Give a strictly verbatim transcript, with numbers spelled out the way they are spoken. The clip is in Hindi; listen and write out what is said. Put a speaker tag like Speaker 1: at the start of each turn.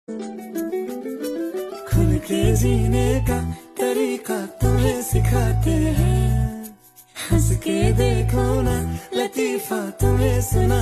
Speaker 1: खुल के जीने का तरीका तुम्हें सिखाते हैं, हंस के देखो ना लतीफा तुम्हें सुना